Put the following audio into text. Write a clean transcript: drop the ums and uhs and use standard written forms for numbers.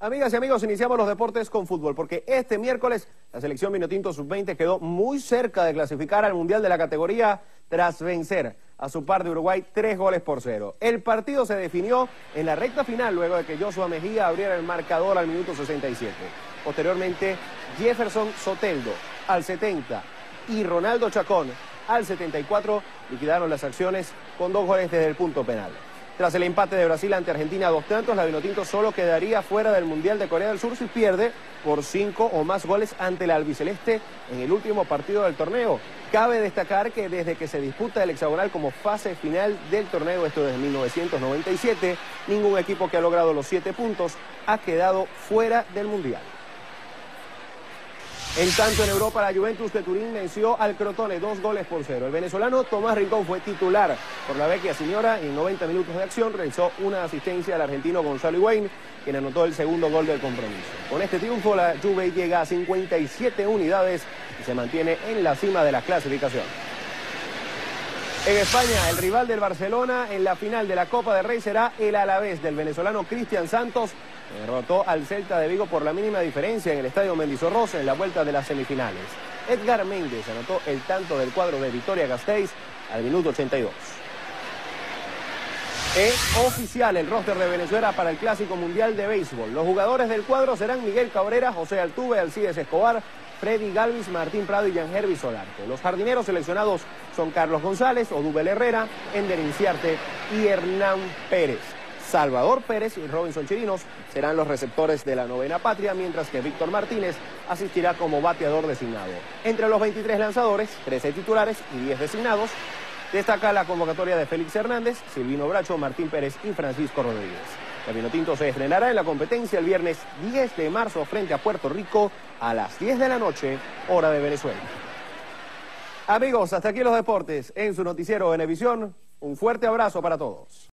Amigas y amigos, iniciamos los deportes con fútbol, porque este miércoles la selección Vinotinto Sub-20 quedó muy cerca de clasificar al Mundial de la categoría tras vencer a su par de Uruguay 3-0. El partido se definió en la recta final luego de que Joshua Mejía abriera el marcador al minuto 67. Posteriormente, Jefferson Soteldo al 70 y Ronaldo Chacón al 74 liquidaron las acciones con 2 goles desde el punto penal. Tras el empate de Brasil ante Argentina a 2 tantos, la Vinotinto solo quedaría fuera del Mundial de Corea del Sur si pierde por 5 o más goles ante la albiceleste en el último partido del torneo. Cabe destacar que desde que se disputa el hexagonal como fase final del torneo, esto desde 1997, ningún equipo que ha logrado los 7 puntos ha quedado fuera del Mundial. En tanto, en Europa, la Juventus de Turín venció al Crotone 2-0. El venezolano Tomás Rincón fue titular por la Vecchia Signora y en 90 minutos de acción realizó una asistencia al argentino Gonzalo Higuaín, quien anotó el segundo gol del compromiso. Con este triunfo, la Juve llega a 57 unidades y se mantiene en la cima de la clasificación. En España, el rival del Barcelona en la final de la Copa del Rey será el Alavés del venezolano Cristian Santos, que derrotó al Celta de Vigo por la mínima diferencia en el Estadio Mendizorroza en la vuelta de las semifinales. Edgar Méndez anotó el tanto del cuadro de Vitoria-Gasteiz al minuto 82. Es oficial el roster de Venezuela para el Clásico Mundial de Béisbol. Los jugadores del cuadro serán Miguel Cabrera, José Altuve, Alcides Escobar, Freddy Galvis, Martín Prado y Yangervis Solarte. Los jardineros seleccionados son Carlos González, Odubel Herrera, Ender Inciarte y Hernán Pérez. Salvador Pérez y Robinson Chirinos serán los receptores de la novena patria, mientras que Víctor Martínez asistirá como bateador designado. Entre los 23 lanzadores, 13 titulares y 10 designados, destaca la convocatoria de Félix Hernández, Silvino Bracho, Martín Pérez y Francisco Rodríguez. El Vinotinto se estrenará en la competencia el viernes 10 de marzo frente a Puerto Rico a las 10 de la noche, hora de Venezuela. Amigos, hasta aquí los deportes en su noticiero Venevisión. Un fuerte abrazo para todos.